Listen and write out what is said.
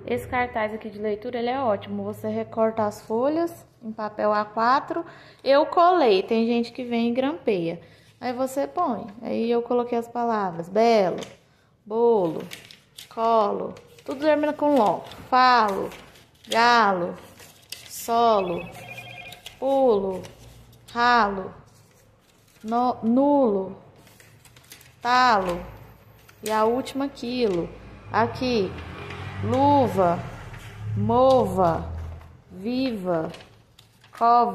Esse cartaz aqui de leitura, ele é ótimo. Você recorta as folhas em papel A4. Eu colei, tem gente que vem e grampeia. Aí você põe. Aí eu coloquei as palavras belo, bolo, colo, tudo termina com ló. Falo, galo, solo, pulo, ralo, nulo, talo e a última quilo. Aqui, luva, mova, viva, cova.